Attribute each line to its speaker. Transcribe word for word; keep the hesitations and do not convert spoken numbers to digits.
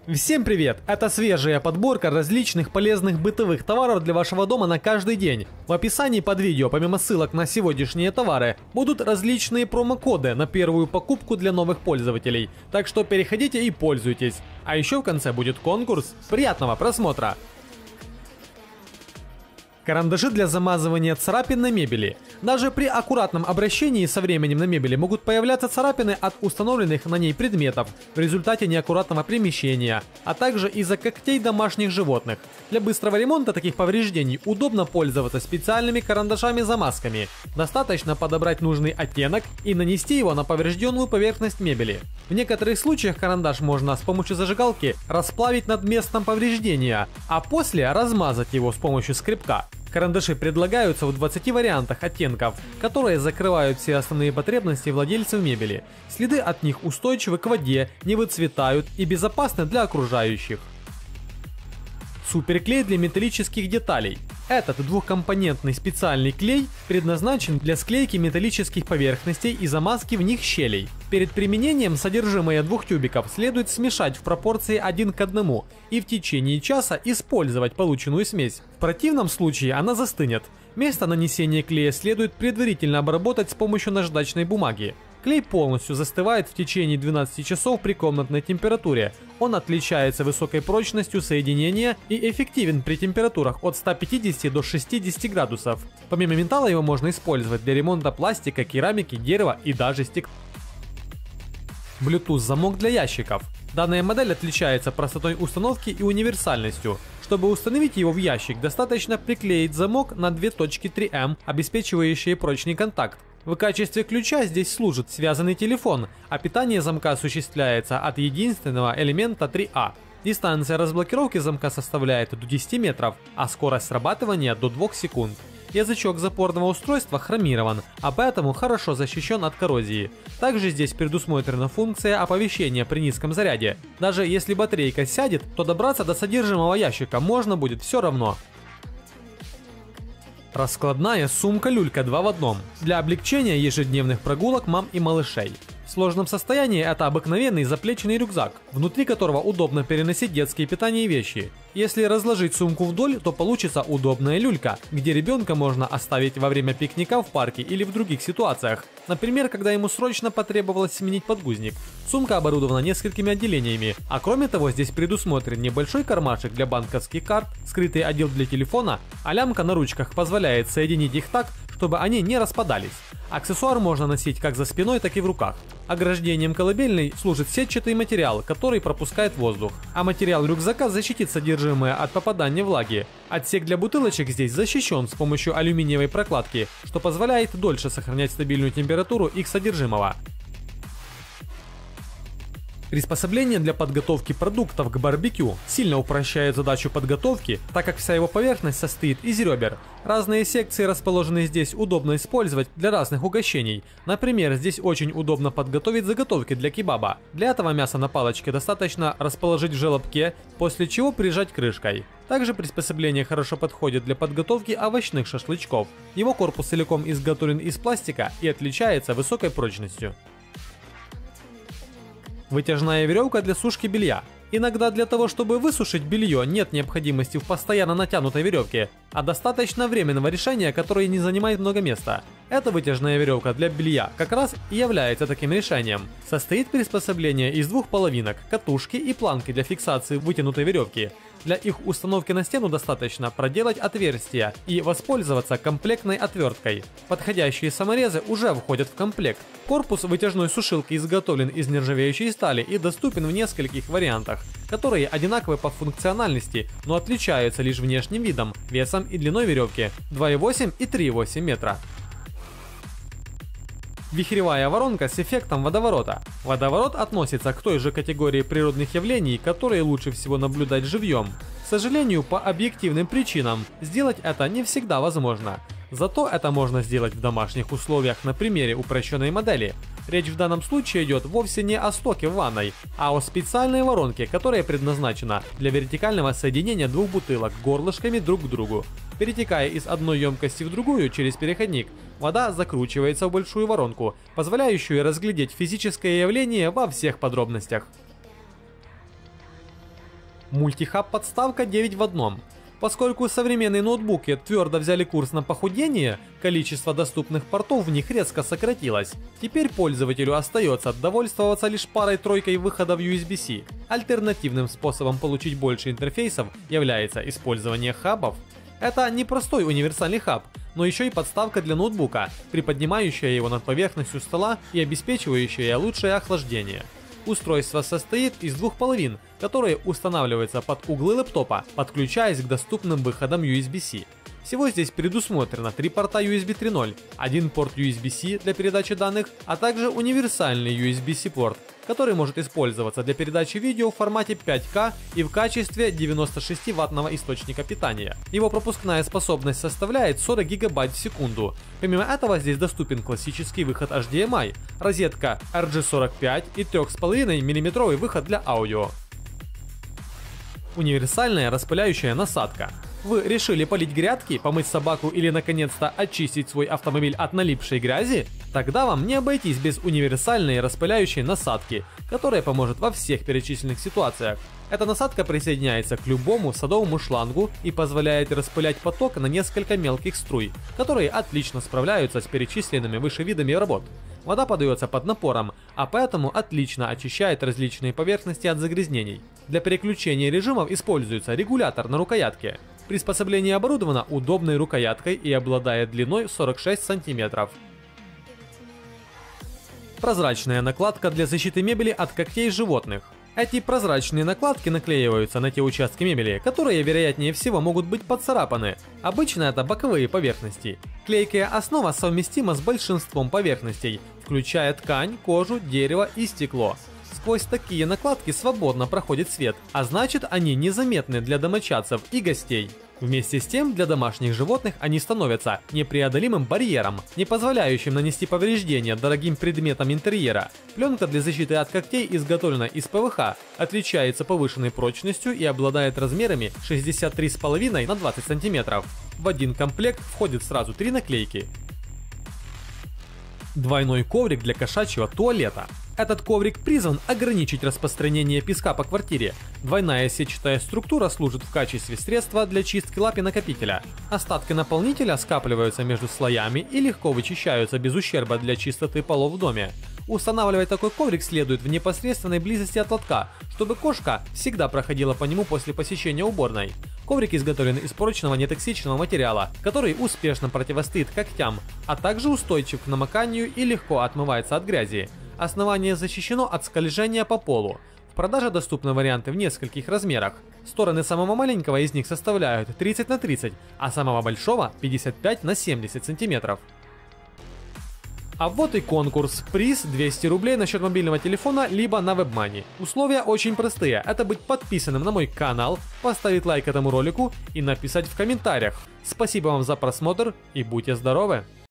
Speaker 1: Всем привет! Это свежая подборка различных полезных бытовых товаров для вашего дома на каждый день. В описании под видео, помимо ссылок на сегодняшние товары, будут различные промокоды на первую покупку для новых пользователей. Так что переходите и пользуйтесь. А еще в конце будет конкурс. Приятного просмотра! Карандаши для замазывания царапин на мебели. Даже при аккуратном обращении со временем на мебели могут появляться царапины от установленных на ней предметов в результате неаккуратного перемещения, а также из-за когтей домашних животных. Для быстрого ремонта таких повреждений удобно пользоваться специальными карандашами-замазками. Достаточно подобрать нужный оттенок и нанести его на поврежденную поверхность мебели. В некоторых случаях карандаш можно с помощью зажигалки расплавить над местом повреждения, а после размазать его с помощью скребка. Карандаши предлагаются в двадцати вариантах оттенков, которые закрывают все основные потребности владельцев мебели. Следы от них устойчивы к воде, не выцветают и безопасны для окружающих. Суперклей для металлических деталей. Этот двухкомпонентный специальный клей предназначен для склейки металлических поверхностей и замазки в них щелей. Перед применением содержимое двух тюбиков следует смешать в пропорции один к одному и в течение часа использовать полученную смесь. В противном случае она застынет. Место нанесения клея следует предварительно обработать с помощью наждачной бумаги. Клей полностью застывает в течение двенадцати часов при комнатной температуре. Он отличается высокой прочностью соединения и эффективен при температурах от ста пятидесяти до шестидесяти градусов. Помимо металла его можно использовать для ремонта пластика, керамики, дерева и даже стекла. Bluetooth замок для ящиков. Данная модель отличается простотой установки и универсальностью. Чтобы установить его в ящик, достаточно приклеить замок на две точки три эм, обеспечивающие прочный контакт. В качестве ключа здесь служит связанный телефон, а питание замка осуществляется от единственного элемента три а. Дистанция разблокировки замка составляет до десяти метров, а скорость срабатывания до двух секунд. Язычок запорного устройства хромирован, а поэтому хорошо защищен от коррозии. Также здесь предусмотрена функция оповещения при низком заряде. Даже если батарейка сядет, то добраться до содержимого ящика можно будет все равно. Раскладная сумка-люлька два в одном для облегчения ежедневных прогулок мам и малышей. В сложном состоянии это обыкновенный заплечный рюкзак, внутри которого удобно переносить детские питания и вещи. Если разложить сумку вдоль, то получится удобная люлька, где ребенка можно оставить во время пикника в парке или в других ситуациях. Например, когда ему срочно потребовалось сменить подгузник. Сумка оборудована несколькими отделениями, а кроме того здесь предусмотрен небольшой кармашек для банковских карт, скрытый отдел для телефона, а лямка на ручках позволяет соединить их так, чтобы они не распадались. Аксессуар можно носить как за спиной, так и в руках. Ограждением колыбельной служит сетчатый материал, который пропускает воздух, а материал рюкзака защитит содержимое от попадания влаги. Отсек для бутылочек здесь защищен с помощью алюминиевой прокладки, что позволяет дольше сохранять стабильную температуру их содержимого. Приспособление для подготовки продуктов к барбекю сильно упрощает задачу подготовки, так как вся его поверхность состоит из ребер. Разные секции, расположенные здесь, удобно использовать для разных угощений. Например, здесь очень удобно подготовить заготовки для кебаба. Для этого мясо на палочке достаточно расположить в желобке, после чего прижать крышкой. Также приспособление хорошо подходит для подготовки овощных шашлычков. Его корпус целиком изготовлен из пластика и отличается высокой прочностью. Вытяжная веревка для сушки белья. Иногда для того, чтобы высушить белье, нет необходимости в постоянно натянутой веревке, а достаточно временного решения, которое не занимает много места. Эта вытяжная веревка для белья как раз и является таким решением. Состоит приспособление из двух половинок, катушки и планки для фиксации вытянутой веревки. Для их установки на стену достаточно проделать отверстия и воспользоваться комплектной отверткой. Подходящие саморезы уже входят в комплект. Корпус вытяжной сушилки изготовлен из нержавеющей стали и доступен в нескольких вариантах, которые одинаковы по функциональности, но отличаются лишь внешним видом, весом и длиной веревки два и восемь и три и восемь метра. Вихревая воронка с эффектом водоворота. Водоворот относится к той же категории природных явлений, которые лучше всего наблюдать живьем. К сожалению, по объективным причинам сделать это не всегда возможно. Зато это можно сделать в домашних условиях на примере упрощенной модели. Речь в данном случае идет вовсе не о стоке в ванной, а о специальной воронке, которая предназначена для вертикального соединения двух бутылок горлышками друг к другу. Перетекая из одной емкости в другую через переходник, вода закручивается в большую воронку, позволяющую разглядеть физическое явление во всех подробностях. Мультихаб подставка девять в одном. Поскольку современные ноутбуки твердо взяли курс на похудение, количество доступных портов в них резко сократилось. Теперь пользователю остается довольствоваться лишь парой-тройкой выходов ю эс би-C. Альтернативным способом получить больше интерфейсов является использование хабов. Это не простой универсальный хаб, но еще и подставка для ноутбука, приподнимающая его над поверхностью стола и обеспечивающая лучшее охлаждение. Устройство состоит из двух половин, которые устанавливаются под углы лэптопа, подключаясь к доступным выходам ю эс би-C. Всего здесь предусмотрено три порта ю эс би три ноль, один порт ю эс би-C для передачи данных, а также универсальный ю эс би-C порт, который может использоваться для передачи видео в формате пять ка и в качестве девяносто шесть ваттного источника питания. Его пропускная способность составляет сорок гигабайт в секунду. Помимо этого здесь доступен классический выход эйч ди эм ай, розетка эр джи сорок пять и три с половиной миллиметровый выход для аудио. Универсальная распыляющая насадка. Вы решили полить грядки, помыть собаку или наконец-то очистить свой автомобиль от налипшей грязи? Тогда вам не обойтись без универсальной распыляющей насадки, которая поможет во всех перечисленных ситуациях. Эта насадка присоединяется к любому садовому шлангу и позволяет распылять поток на несколько мелких струй, которые отлично справляются с перечисленными выше видами работ. Вода подается под напором, а поэтому отлично очищает различные поверхности от загрязнений. Для переключения режимов используется регулятор на рукоятке. Приспособление оборудовано удобной рукояткой и обладает длиной сорок шесть сантиметров. Прозрачная накладка для защиты мебели от когтей животных. Эти прозрачные накладки наклеиваются на те участки мебели, которые, вероятнее всего, могут быть поцарапаны. Обычно это боковые поверхности. Клейкая основа совместима с большинством поверхностей, включая ткань, кожу, дерево и стекло. Сквозь такие накладки свободно проходит свет, а значит, они незаметны для домочадцев и гостей. Вместе с тем, для домашних животных они становятся непреодолимым барьером, не позволяющим нанести повреждения дорогим предметам интерьера. Пленка для защиты от когтей изготовлена из пэ вэ ха, отличается повышенной прочностью и обладает размерами шестьдесят три и пять на двадцать сантиметров. В один комплект входит сразу три наклейки. Двойной коврик для кошачьего туалета. Этот коврик призван ограничить распространение песка по квартире. Двойная сетчатая структура служит в качестве средства для чистки лапи накопителя. Остатки наполнителя скапливаются между слоями и легко вычищаются без ущерба для чистоты полов в доме. Устанавливать такой коврик следует в непосредственной близости от лотка, чтобы кошка всегда проходила по нему после посещения уборной. Коврик изготовлен из прочного нетоксичного материала, который успешно противостоит когтям, а также устойчив к намоканию и легко отмывается от грязи. Основание защищено от скольжения по полу. В продаже доступны варианты в нескольких размерах. Стороны самого маленького из них составляют тридцать на тридцать, а самого большого пятьдесят пять на семьдесят сантиметров. А вот и конкурс. Приз двести рублей на счет мобильного телефона, либо на WebMoney. Условия очень простые. Это быть подписанным на мой канал, поставить лайк этому ролику и написать в комментариях. Спасибо вам за просмотр и будьте здоровы!